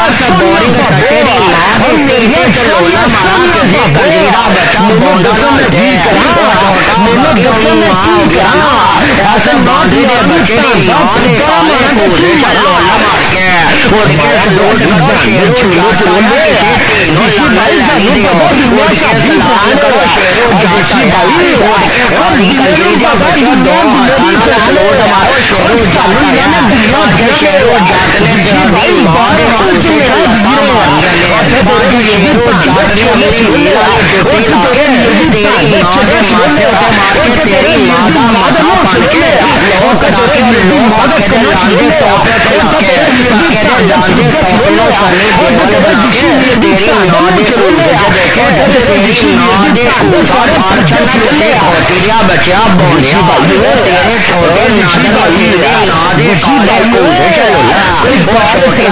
सब बोरी में तेरी मां के पीछे चलोला मारा किसी कंजीरा बच्चा बोंडा ना दे मैंने दसों में की करा ऐसे बांधे दे बच्चे दी मां ने काले पूरे चलोला मार के उड़ के लोट करो शेरों छुलो छुलो किसी भाई सही दे उड़ के सलाम करो शेरों जाता है उड़ के खाली कंजीरा बच्चा दो हाथाना लोट मारो शेरों जाता है के शेरों जातने जाती मां ने पूछे चलोला मार के बांधे शेरों जातने मेरी लीला तेरी माँ के माथे को मार के तेरी माँ का माथा पान के लोह कटा के लोह के दे लांदे टोपे के लाके के दे लांदे टोपलो सने देवल लाके तेरी माँ दे पूजे देखे तेरी माँ दे ऊपर मार चले से खोटिया बच्चा बोलिया तेरे छोटे नादर तेरे नादे काले पूजे चलोला तेरे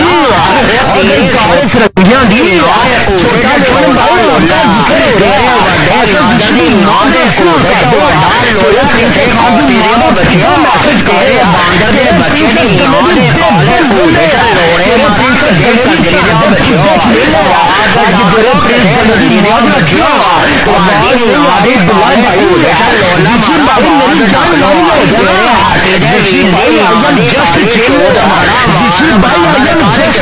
काले सरंगियां दी छोटा छोटा लोला तेरे बड़े नादर नादे पूजे चलोला लोला पीछे तेरे बच्चियों मैसेज तेरे बांदर दे बच्चे दी नादे काले पूजे चलोड़े मारी के कंजरी दे बच्चियों आज बड़े प्रेम जल्दी दे बच्चियों वादी नादे काले पूजे चलोला मारा आज जान लो तेरे हाथे दे भाई नादे काले पूजे मारा भाई जस्ट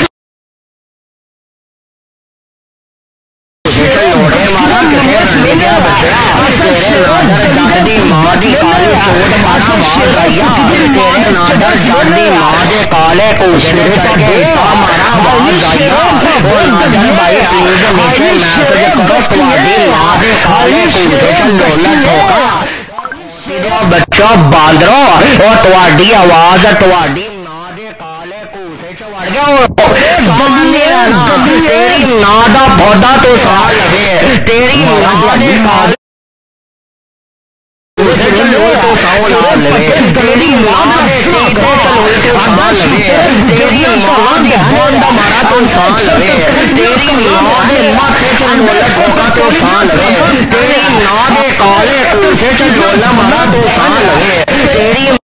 काले पूछने करके हमारा बाल गाया और नादर भाई प्लीज नीचे मैसेज करो तुम्हारी माँ दे काले पूछे चलोला ठोका बच्चा बांदरो और तुम्हारी आवाज तुम्हारी माँ दे काले पूछे चढ़ गया तेरी माँ दा पौधा तो साल लगे तेरी माँ दे काले तेरी माँ तेरी माँ दे बोंडा मारा तो साल लगे तेरी माँ दे माथे चलोला ठोका तो साल लगे तेरी माँ दे काले पूछे चलोला मारा तो साल लगे तेरी